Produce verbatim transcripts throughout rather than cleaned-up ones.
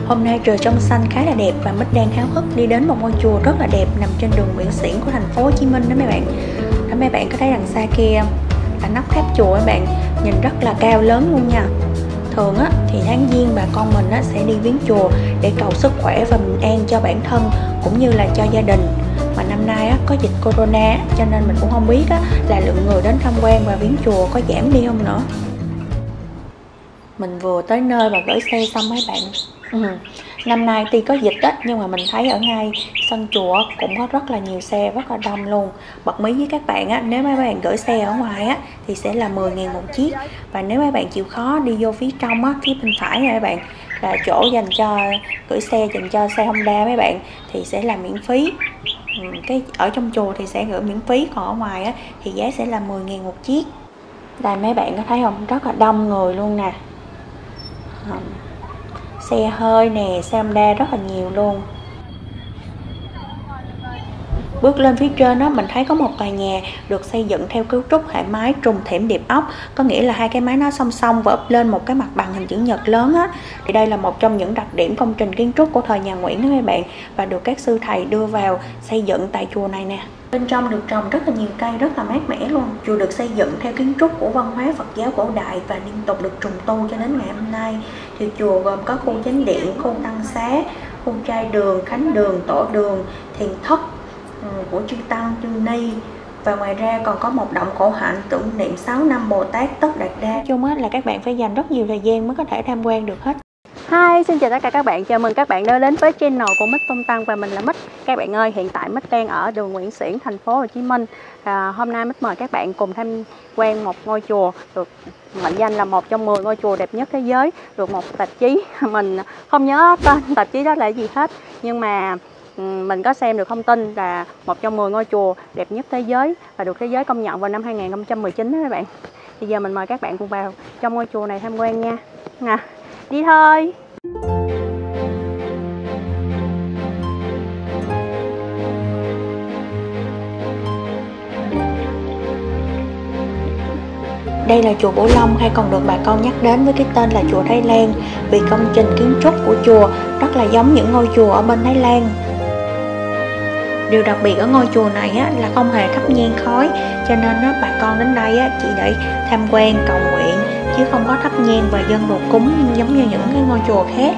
Hôm nay trời trong xanh khá là đẹp và Mít đang háo hức đi đến một ngôi chùa rất là đẹp nằm trên đường Nguyễn Xiển của thành phố Hồ Chí Minh đó mấy bạn. Đó mấy bạn có thấy đằng xa kia là nóc tháp chùa mấy bạn, nhìn rất là cao lớn luôn nha. Thường á thì tháng Giêng bà con mình á sẽ đi viếng chùa để cầu sức khỏe và bình an cho bản thân cũng như là cho gia đình. Mà năm nay á có dịch corona cho nên mình cũng không biết á là lượng người đến tham quan và viếng chùa có giảm đi không nữa. Mình vừa tới nơi và gửi xe xong mấy bạn. Ừ. Năm nay tuy có dịch á nhưng mà mình thấy ở ngay sân chùa cũng có rất là nhiều xe, rất là đông luôn. Bật mí với các bạn á, nếu mấy bạn gửi xe ở ngoài á thì sẽ là mười nghìn một chiếc. Và nếu mấy bạn chịu khó đi vô phía trong á, phía bên phải này mấy bạn, là chỗ dành cho gửi xe dành cho xe Honda mấy bạn, thì sẽ là miễn phí. Ừ, cái ở trong chùa thì sẽ gửi miễn phí, còn ở ngoài á thì giá sẽ là mười nghìn một chiếc. Đây mấy bạn có thấy không, rất là đông người luôn nè. Xe hơi nè, xe Honda rất là nhiều luôn. Bước lên phía trên đó mình thấy có một tòa nhà được xây dựng theo cấu trúc hệ mái trùng thềm điệp ốc, có nghĩa là hai cái mái nó song song và úp lên một cái mặt bằng hình chữ nhật lớn á. Thì đây là một trong những đặc điểm công trình kiến trúc của thời nhà Nguyễn đó các bạn, và được các sư thầy đưa vào xây dựng tại chùa này nè. Bên trong được trồng rất là nhiều cây, rất là mát mẻ luôn. Chùa được xây dựng theo kiến trúc của văn hóa Phật giáo cổ đại và liên tục được trùng tu cho đến ngày hôm nay. Thì chùa gồm có khu chánh điện, khu tăng xá, khu trai đường, khánh đường, tổ đường, thiền thất của chư tăng, chư ni, và ngoài ra còn có một động khổ hạnh tưởng niệm sáu năm Bồ Tát Tất Đạt Đa. Chung á là các bạn phải dành rất nhiều thời gian mới có thể tham quan được hết. Hi, xin chào tất cả các bạn, chào mừng các bạn đã đến với channel của Mít Tung Tăng và mình là Mít. Các bạn ơi, hiện tại Mít đang ở đường Nguyễn Xiển, thành phố Hồ Chí Minh. À, hôm nay Mít mời các bạn cùng tham quan một ngôi chùa được mệnh danh là một trong mười ngôi chùa đẹp nhất thế giới, được một tạp chí, mình không nhớ tên tạp chí đó là gì hết, nhưng mà mình có xem được thông tin là một trong mười ngôi chùa đẹp nhất thế giới và được thế giới công nhận vào năm hai nghìn không trăm mười chín đó các bạn. Bây giờ mình mời các bạn cùng vào trong ngôi chùa này tham quan nha. Nè, đi thôi. Đây là chùa Bửu Long, hay còn được bà con nhắc đến với cái tên là chùa Thái Lan, vì công trình kiến trúc của chùa rất là giống những ngôi chùa ở bên Thái Lan. Điều đặc biệt ở ngôi chùa này á, là không hề thắp nhang khói, cho nên á, bà con đến đây á, chỉ để tham quan cầu nguyện chứ không có thắp nhang và dâng đồ cúng giống như những cái ngôi chùa khác.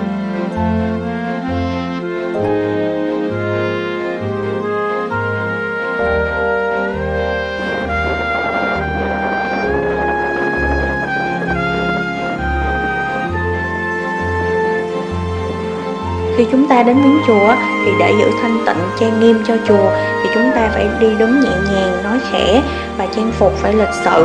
Khi chúng ta đến viếng chùa thì để giữ thanh tịnh trang nghiêm cho chùa thì chúng ta phải đi đứng nhẹ nhàng, nói khẽ và trang phục phải lịch sự.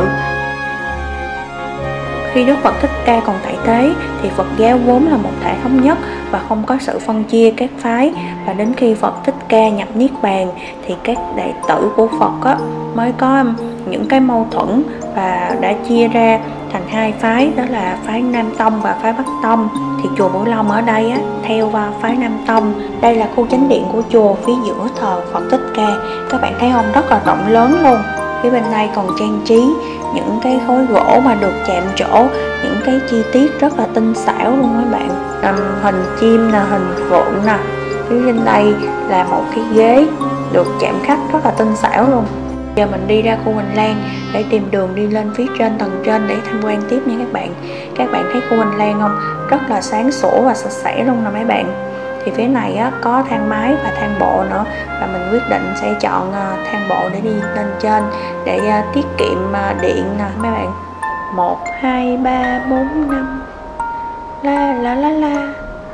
Khi Đức Phật Thích Ca còn tại thế thì Phật giáo vốn là một thể thống nhất và không có sự phân chia các phái, và đến khi Phật Thích Ca nhập Niết Bàn thì các đệ tử của Phật á, mới có những cái mâu thuẫn và đã chia ra thành hai phái, đó là phái Nam Tông và phái Bắc Tông. Thì chùa Bửu Long ở đây á, theo vào phái Nam Tông. Đây là khu chánh điện của chùa, phía giữa thờ Phật Thích Ca. Các bạn thấy không, rất là rộng lớn luôn. Phía bên đây còn trang trí những cái khối gỗ mà được chạm trổ, những cái chi tiết rất là tinh xảo luôn các bạn. Làm hình chim nè, hình phượng nè. Phía bên đây là một cái ghế được chạm khắc rất là tinh xảo luôn. Giờ mình đi ra khu hành lang để tìm đường đi lên phía trên tầng trên để tham quan tiếp nha các bạn. Các bạn thấy khu hành lang không? Rất là sáng sủa và sạch sẽ luôn nè mấy bạn. Thì phía này á, có thang máy và thang bộ nữa, và mình quyết định sẽ chọn uh, thang bộ để đi lên trên để uh, tiết kiệm uh, điện nè mấy bạn. Một, hai, ba, bốn, năm. La la la la.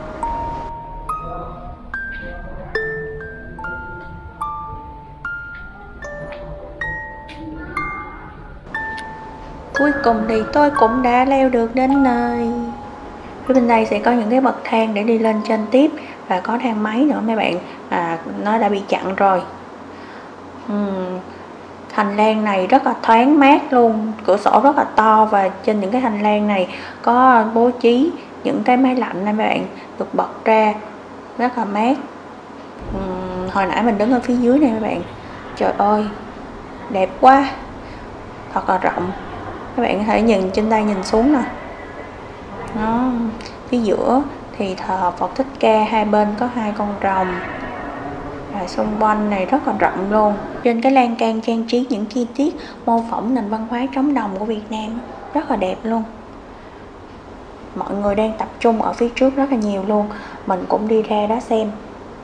Cuối cùng thì tôi cũng đã leo được đến nơi. Phía bên đây sẽ có những cái bậc thang để đi lên trên tiếp, và có thang máy nữa mấy bạn, à, nó đã bị chặn rồi. uhm, Hành lang này rất là thoáng mát luôn, cửa sổ rất là to, và trên những cái hành lang này có bố trí những cái máy lạnh này mấy bạn, được bật ra rất là mát. uhm, Hồi nãy mình đứng ở phía dưới này mấy bạn, trời ơi đẹp quá, thật là rộng. Các bạn có thể nhìn trên đây nhìn xuống nè. Đó, phía giữa thì thờ Phật Thích Ca, hai bên có hai con rồng. Và xung quanh này rất là rộng luôn. Trên cái lan can trang trí những chi tiết mô phỏng nền văn hóa trống đồng của Việt Nam, rất là đẹp luôn. Mọi người đang tập trung ở phía trước rất là nhiều luôn. Mình cũng đi ra đó xem.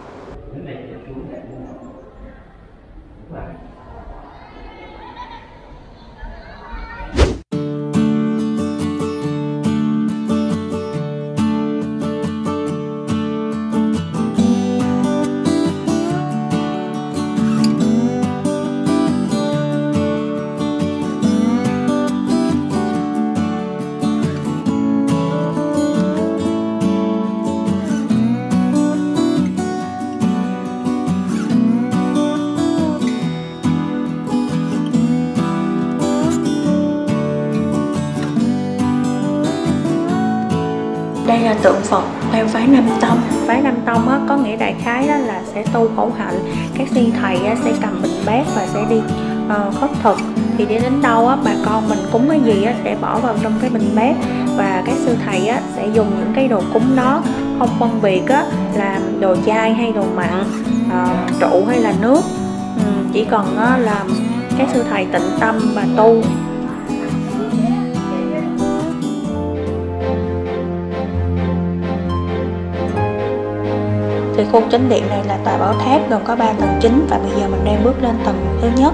Đây là tượng Phật theo phái Nam Tông. Phái Nam Tông á, có nghĩa đại khái á, là sẽ tu khổ hạnh. Các sư thầy á, sẽ cầm bình bát và sẽ đi uh, khất thực. Thì đi đến đâu á, bà con mình cúng cái gì á, sẽ bỏ vào trong cái bình bát. Và các sư thầy á, sẽ dùng những cái đồ cúng đó, không phân biệt á, là đồ chay hay đồ mặn, uh, rượu hay là nước. Ừ, chỉ cần á, là các sư thầy tịnh tâm và tu. Thì khu chánh điện này là tòa bảo tháp gồm có ba tầng chính và bây giờ mình đang bước lên tầng thứ nhất.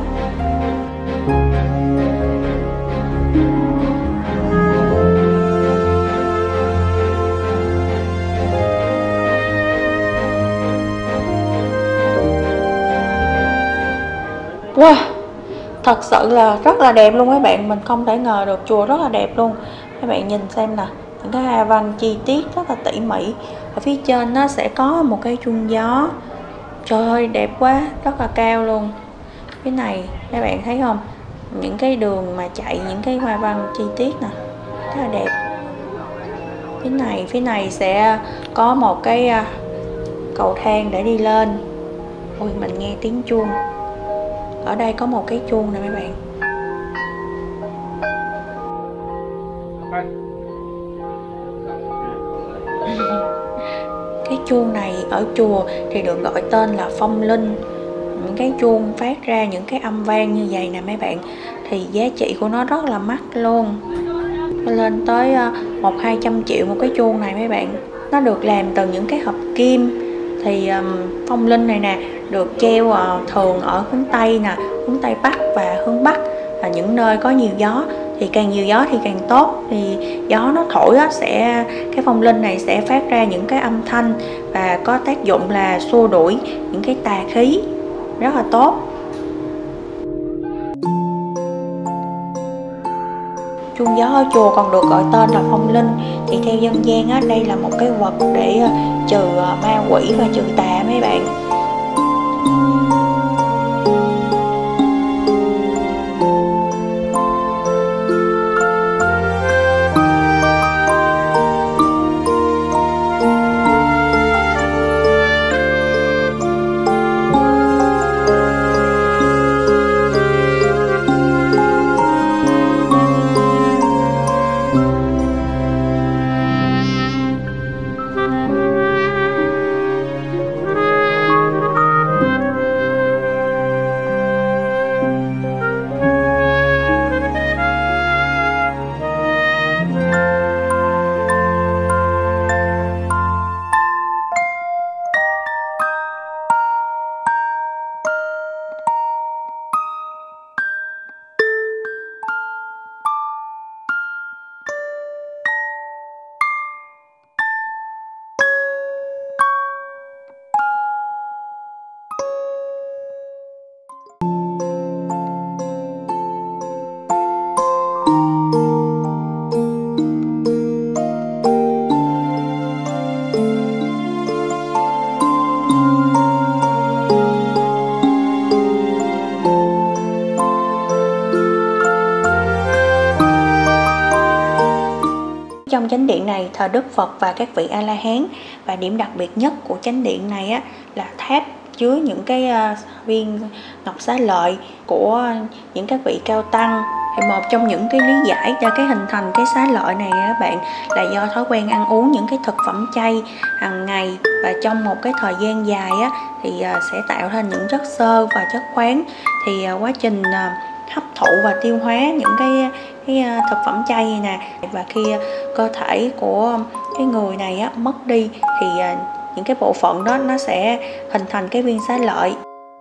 Wow, thật sự là rất là đẹp luôn các bạn. Mình không thể ngờ được, chùa rất là đẹp luôn. Các bạn nhìn xem nè, những cái hoa văn chi tiết rất là tỉ mỉ. Ở phía trên nó sẽ có một cái chuông gió. Trời ơi, đẹp quá, rất là cao luôn. Cái này các bạn thấy không? Những cái đường mà chạy, những cái hoa văn chi tiết nè, rất là đẹp. Phía này, phía này sẽ có một cái cầu thang để đi lên. Ôi, mình nghe tiếng chuông. Ở đây có một cái chuông nè mấy bạn. Cái chuông này ở chùa thì được gọi tên là phong linh. Những cái chuông phát ra những cái âm vang như vậy nè mấy bạn, thì giá trị của nó rất là mắc luôn, lên tới một hai trăm triệu một cái chuông này mấy bạn. Nó được làm từ những cái hộp kim. Thì um, phong linh này nè được treo uh, thường ở hướng Tây nè, hướng Tây Bắc và hướng Bắc, là những nơi có nhiều gió. Thì càng nhiều gió thì càng tốt. Thì gió nó thổi á, sẽ cái phong linh này sẽ phát ra những cái âm thanh và có tác dụng là xua đuổi những cái tà khí, rất là tốt. Chuông gió ở chùa còn được gọi tên là phong linh. Thì theo dân gian á, đây là một cái vật để trừ ma quỷ và trừ tà mấy bạn. Trong chánh điện này thờ Đức Phật và các vị A-la-hán. Và điểm đặc biệt nhất của chánh điện này á, là tháp chứa những cái uh, viên ngọc xá lợi của những các vị cao tăng. Thì một trong những cái lý giải cho cái hình thành cái xá lợi này các bạn là do thói quen ăn uống những cái thực phẩm chay hàng ngày, và trong một cái thời gian dài á, thì uh, sẽ tạo ra những chất xơ và chất khoáng. Thì uh, quá trình uh, hấp thụ và tiêu hóa những cái cái uh, thực phẩm chay này nè, và khi uh, cơ thể của cái người này á, mất đi thì uh, những cái bộ phận đó nó sẽ hình thành cái viên xá lợi.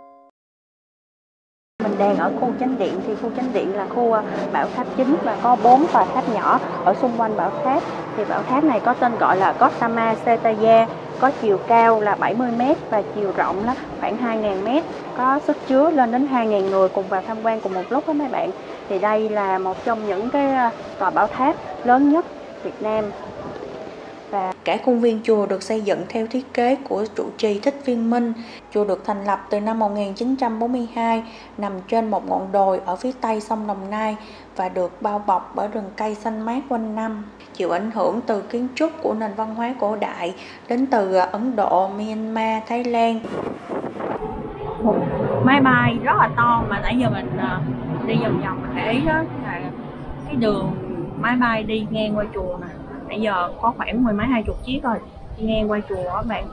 Mình đang ở khu chánh điện, thì khu chánh điện là khu bảo tháp chính và có bốn tòa tháp nhỏ ở xung quanh bảo tháp. Thì bảo tháp này có tên gọi là Gautama Setaya, có chiều cao là bảy mươi mét và chiều rộng là khoảng hai nghìn mét, có sức chứa lên đến hai nghìn người cùng vào tham quan cùng một lúc đó mấy bạn. Thì đây là một trong những cái tòa bảo tháp lớn nhất Việt Nam. Và cả khuôn viên chùa được xây dựng theo thiết kế của trụ trì Thích Viên Minh. Chùa được thành lập từ năm một nghìn chín trăm bốn mươi hai, nằm trên một ngọn đồi ở phía tây sông Đồng Nai và được bao bọc bởi rừng cây xanh mát quanh năm. Chịu ảnh hưởng từ kiến trúc của nền văn hóa cổ đại đến từ Ấn Độ, Myanmar, Thái Lan. Một máy bay rất là to mà nãy giờ mình đi vòng vòng mình để ý đó là cái đường máy bay đi ngang qua chùa nè. Nãy giờ có khoảng mười mấy hai chục chiếc rồi đi ngang qua chùa các bạn.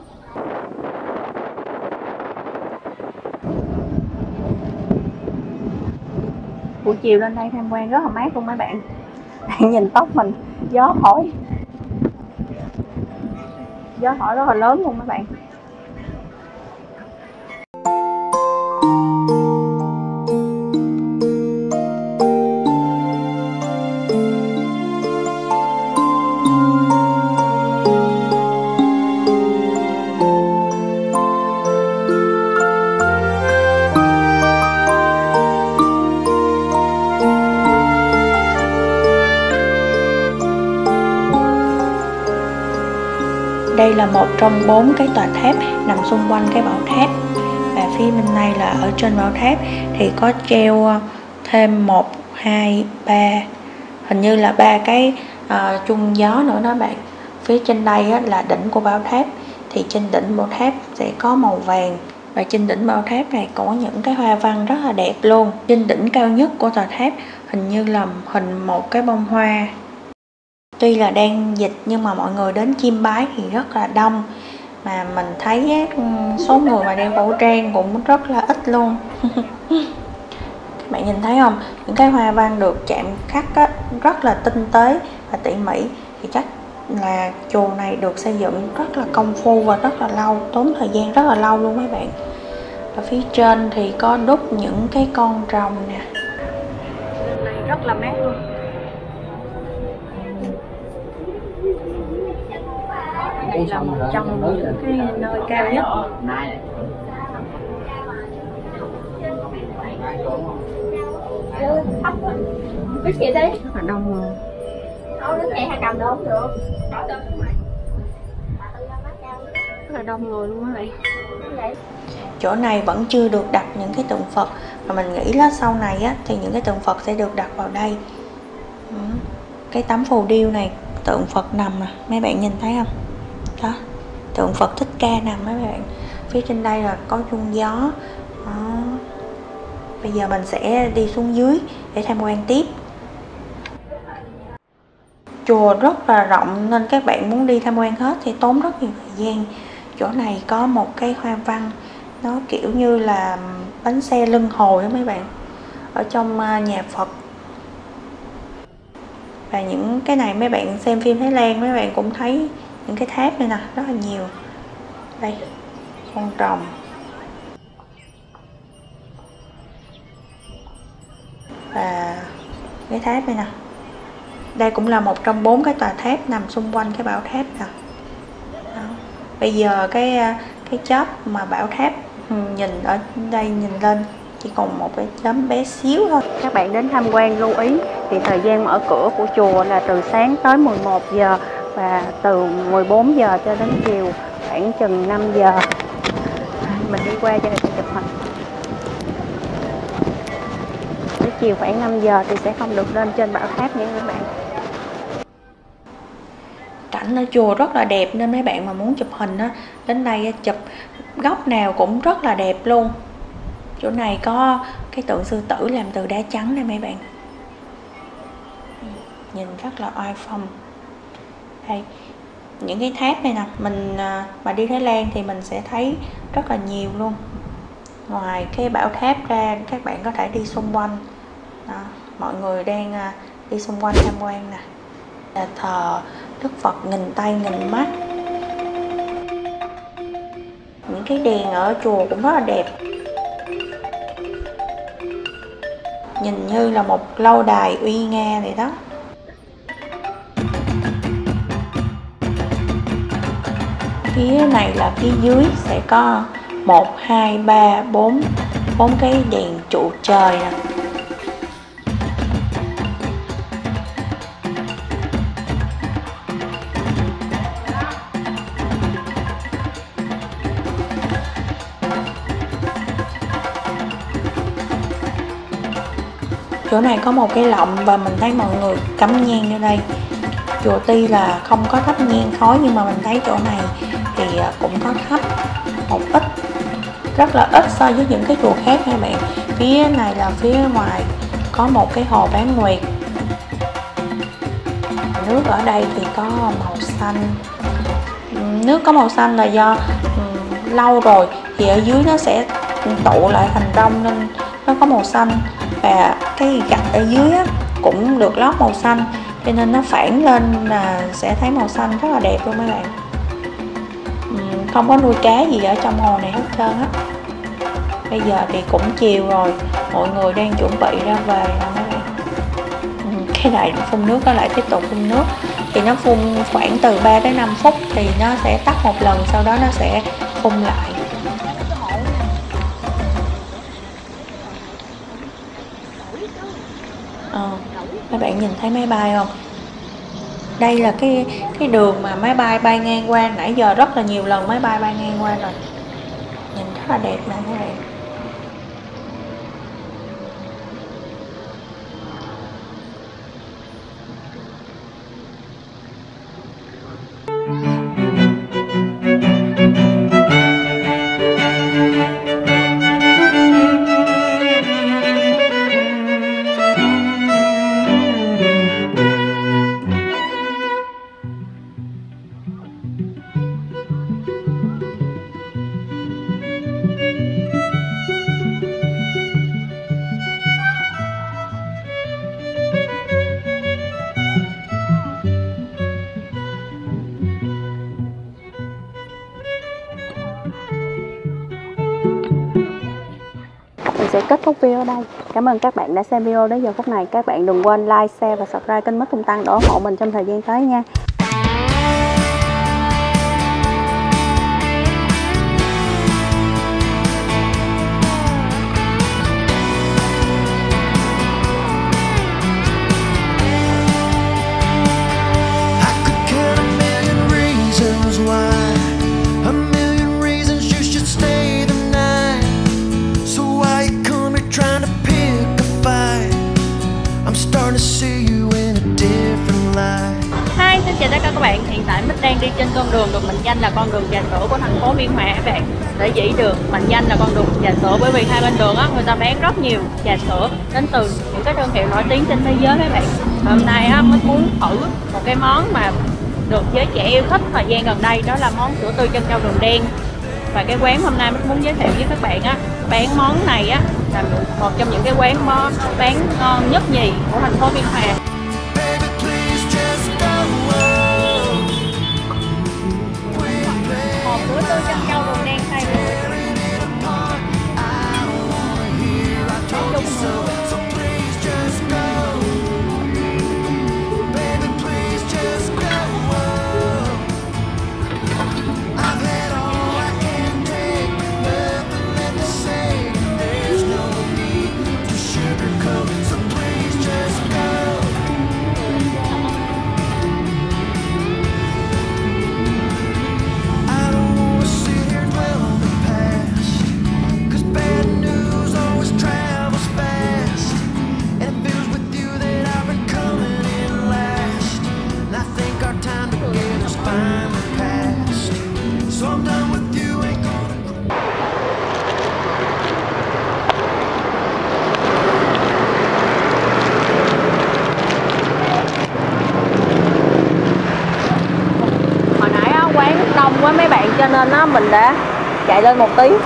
Buổi chiều lên đây tham quan rất là mát luôn mấy bạn. Bạn nhìn tóc mình gió thổi, gió thổi rất là lớn luôn mấy bạn. Đây là một trong bốn cái tòa tháp nằm xung quanh cái bảo tháp. Và phía bên này là ở trên bảo tháp thì có treo thêm một, hai, ba, hình như là ba cái uh, chuông gió nữa đó bạn. Phía trên đây á, là đỉnh của bảo tháp. Thì trên đỉnh bảo tháp sẽ có màu vàng. Và trên đỉnh bảo tháp này có những cái hoa văn rất là đẹp luôn. Trên đỉnh cao nhất của tòa tháp hình như là hình một cái bông hoa. Tuy là đang dịch nhưng mà mọi người đến chiêm bái thì rất là đông. Mà mình thấy số người mà đeo khẩu trang cũng rất là ít luôn. Các bạn nhìn thấy không? Những cái hoa văn được chạm khắc á, rất là tinh tế và tỉ mỉ. Thì chắc là chùa này được xây dựng rất là công phu và rất là lâu, tốn thời gian rất là lâu luôn mấy bạn. Ở phía trên thì có đúc những cái con rồng nè. Đây rất là mát luôn. Đây là một trong những cái nơi cao nhất. Biết chị đi. Rất là đông rồi. Đâu đứng vậy hay cầm được không được. Rất là đông người luôn á bạn. Chỗ này vẫn chưa được đặt những cái tượng Phật, và mình nghĩ là sau này á, thì những cái tượng Phật sẽ được đặt vào đây. Cái tấm phù điêu này tượng Phật nằm nè, mấy bạn nhìn thấy không? Đó, tượng Phật Thích Ca nằm mấy bạn. Phía trên đây là có chuông gió. Đó. Bây giờ mình sẽ đi xuống dưới để tham quan tiếp. Chùa rất là rộng nên các bạn muốn đi tham quan hết thì tốn rất nhiều thời gian. Chỗ này có một cái hoa văn, nó kiểu như là bánh xe lưng hồi đó mấy bạn, ở trong nhà Phật. Và những cái này mấy bạn xem phim Thái Lan mấy bạn cũng thấy những cái tháp này nè, rất là nhiều. Đây, con rồng. Và cái tháp này nè. Đây cũng là một trong bốn cái tòa tháp nằm xung quanh cái bảo tháp nè. Đó. Bây giờ cái cái chóp mà bảo tháp nhìn ở đây nhìn lên chỉ còn một cái chấm bé xíu thôi. Các bạn đến tham quan lưu ý thì thời gian mở cửa của chùa là từ sáng tới mười một giờ và từ mười bốn giờ cho đến chiều khoảng chừng năm giờ. Mình đi qua cho người ta chụp hình. Tới chiều khoảng năm giờ thì sẽ không được lên trên bảo tháp nữa các bạn. Cảnh ở chùa rất là đẹp nên mấy bạn mà muốn chụp hình á, đến đây chụp góc nào cũng rất là đẹp luôn. Chỗ này có cái tượng sư tử làm từ đá trắng này mấy bạn, nhìn rất là oai phong. Đây, những cái tháp này nè, mình mà đi Thái Lan thì mình sẽ thấy rất là nhiều luôn. Ngoài cái bảo tháp ra, các bạn có thể đi xung quanh. Đó, mọi người đang đi xung quanh tham quan nè. Là thờ Đức Phật nghìn tay nghìn mắt. Những cái đèn ở chùa cũng rất là đẹp, nhìn như là một lâu đài uy nga vậy đó. Phía này là phía dưới sẽ có một, hai, ba, bốn bốn cái đèn trụ trời nè. Chỗ này có một cái lọng và mình thấy mọi người cắm nhang vô đây. Chùa tuy là không có thắp nhang khói nhưng mà mình thấy chỗ này thì cũng có thắp một ít, rất là ít so với những cái chùa khác nha bạn. Phía này là phía ngoài có một cái hồ bán nguyệt. Nước ở đây thì có màu xanh. Nước có màu xanh là do um, lâu rồi thì ở dưới nó sẽ tụ lại thành rong nên nó có màu xanh. Và cái gạch ở dưới á, cũng được lót màu xanh cho nên nó phản lên là sẽ thấy màu xanh rất là đẹp luôn mấy bạn. uhm, Không có nuôi cá gì ở trong hồ này hết trơn á. Bây giờ thì cũng chiều rồi, mọi người đang chuẩn bị ra về nè mấy bạn. uhm, Cái này phun nước nó lại tiếp tục phun nước. Thì nó phun khoảng từ ba tới năm phút thì nó sẽ tắt một lần, sau đó nó sẽ phun lại. Ờ, các bạn nhìn thấy máy bay không? Đây là cái cái đường mà máy bay bay ngang qua, nãy giờ rất là nhiều lần máy bay bay ngang qua rồi. Nhìn rất là đẹp nè các bạn. Sẽ kết thúc video ở đây. Cảm ơn các bạn đã xem video đến giờ phút này. Các bạn đừng quên like, share và subscribe kênh Mít Tung Tăng để ủng hộ mình trong thời gian tới nha. Chào tất cả các bạn, hiện tại Mít đang đi trên con đường được mệnh danh là con đường trà sữa của thành phố Biên Hòa các bạn. Để chỉ được mệnh danh là con đường trà sữa bởi vì hai bên đường á người ta bán rất nhiều trà sữa đến từ những cái thương hiệu nổi tiếng trên thế giới các bạn. Hôm nay á Mít muốn thử một cái món mà được giới trẻ yêu thích thời gian gần đây, đó là món sữa tươi trân châu đường đen. Và cái quán hôm nay Mít muốn giới thiệu với các bạn á, bán món này á là một trong những cái quán bán ngon nhất nhì của thành phố Biên Hòa. Sữa tươi trân châu đường đen thay đông quá mấy bạn, cho nên nó mình đã chạy lên một tí.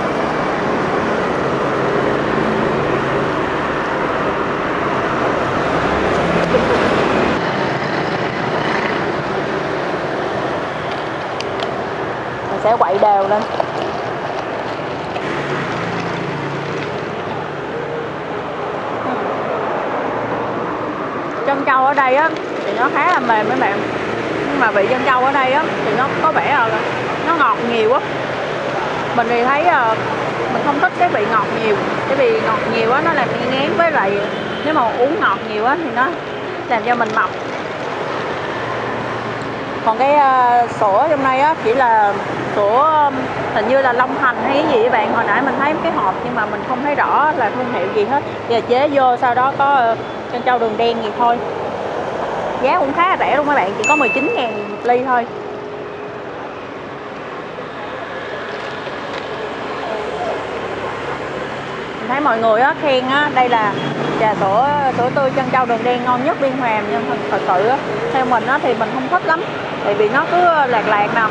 Mình sẽ quậy đều lên. Chân trâu ở đây á thì nó khá là mềm mấy bạn, nhưng mà vị chân trâu ở đây á thì nó có vẻ là nó ngọt nhiều quá. Mình thì thấy uh, mình không thích cái vị ngọt nhiều, cái vị ngọt nhiều á nó làm nghe ngán, với lại nếu mà uống ngọt nhiều á thì nó làm cho mình mập. Còn cái uh, sữa trong đây á chỉ là sữa um, hình như là long thành hay cái gì các bạn, hồi nãy mình thấy cái hộp nhưng mà mình không thấy rõ là thương hiệu gì hết. Giờ chế vô sau đó có uh, chân trâu đường đen gì thôi. Giá cũng khá là rẻ luôn các bạn, chỉ có mười chín ngàn một ly thôi. Mình thấy mọi người á, khen á, đây là trà sữa sữa tươi chân trâu đường đen ngon nhất Biên Hòa, nhưng thật, thật sự á, theo mình á, thì mình không thích lắm, tại vì nó cứ lạc lạc nè,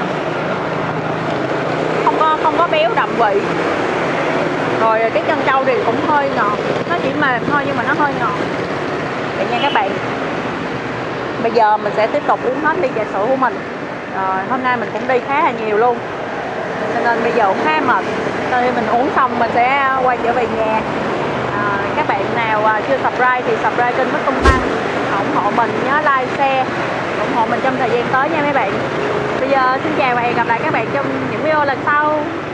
không có không có béo đậm vị. Rồi cái chân trâu thì cũng hơi ngọt, nó chỉ mềm thôi nhưng mà nó hơi ngọt. Vậy nha các bạn. Bây giờ mình sẽ tiếp tục uống hết ly trà sữa của mình. Rồi, hôm nay mình cũng đi khá là nhiều luôn, cho nên bây giờ cũng khá mệt. Nên mình uống xong mình sẽ quay trở về nhà. À, các bạn nào chưa subscribe thì subscribe kênh Mít Tung Tăng, ủng hộ mình, nhớ like, share, ủng hộ mình trong thời gian tới nha mấy bạn. Bây giờ xin chào và hẹn gặp lại các bạn trong những video lần sau.